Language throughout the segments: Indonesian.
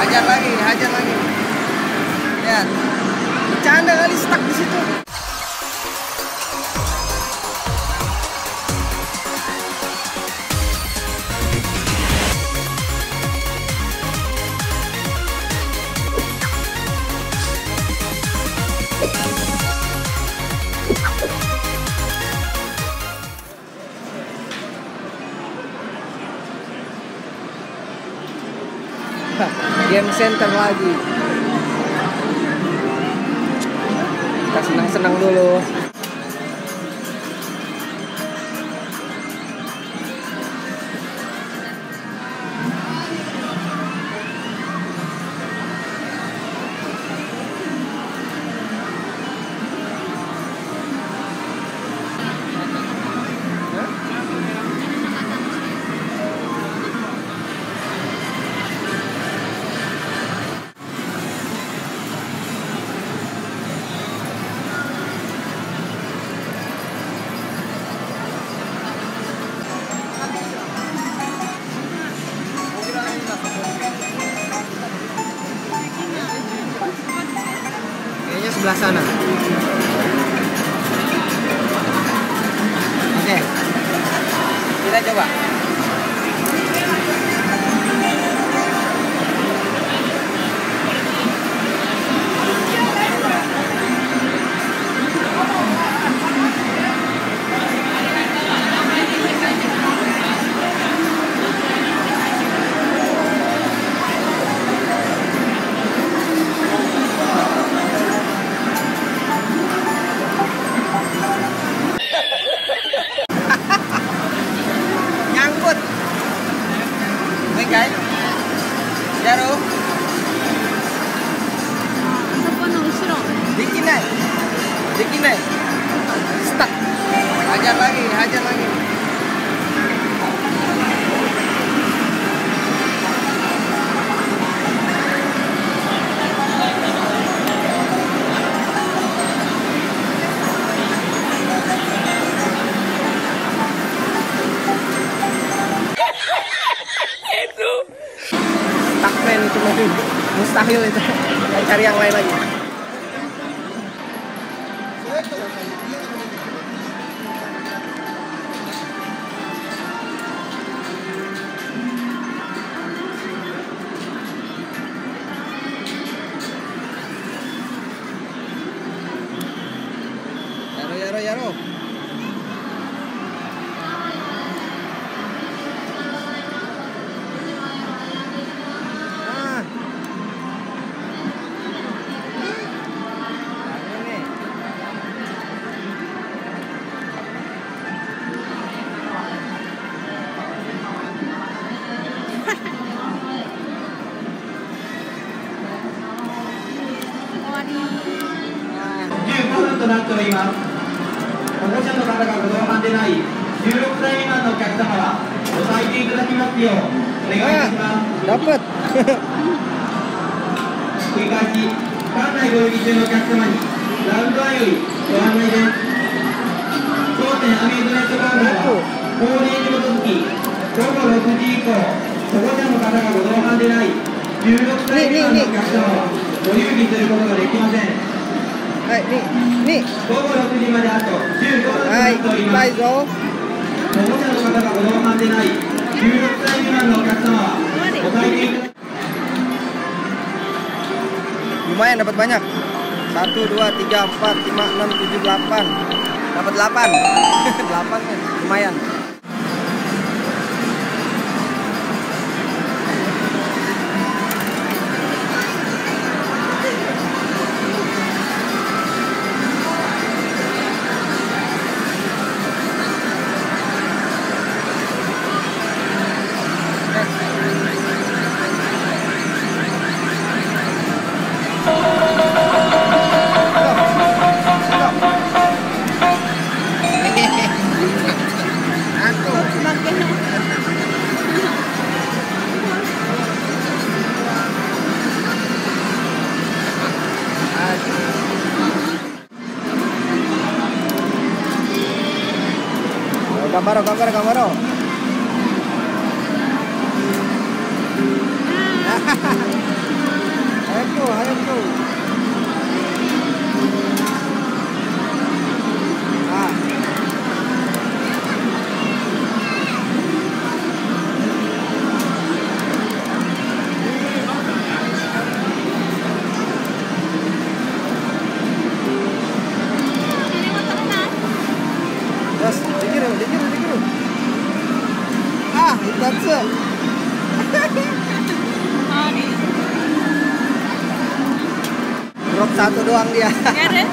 Hajar lagi, hajar lagi. Lihat. Bercanda kali, stuck di situ. Game center lagi. Kita senang-senang dulu. Kayaknya sebelah sana. Oke. Kita coba. Guys, Jaro. Dikinai. Stuck. Hajar lagi, hajar lagi. Takmen itu mobil mustahil itu. Cari yang lain lagi. Yaro. Dapat. Nih. Hai, bye zo. Lumayan dapat banyak. 1, 2, 3, 4, 5, 6, 7, 8. Dapat 8. 8 kan lumayan. Gambar. Drop satu doang dia. Nggak ada.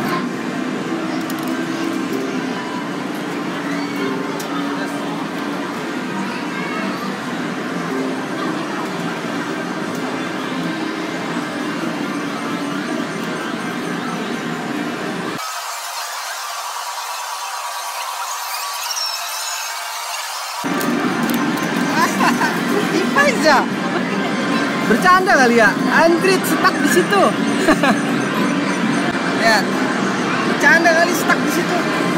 Aja. Bercanda kali ya? Android stuck di situ. Lihat. Bercanda kali stuck di situ.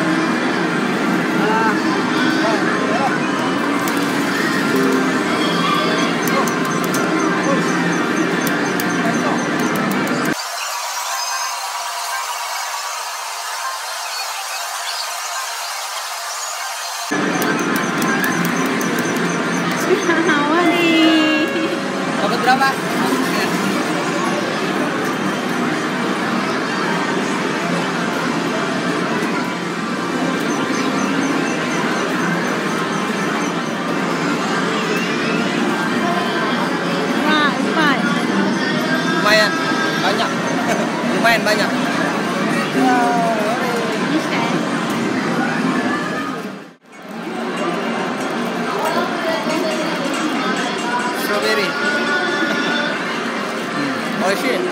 Dapat berapa? Lumayan banyak. Lumayan banyak. Strawberry. Oh shit.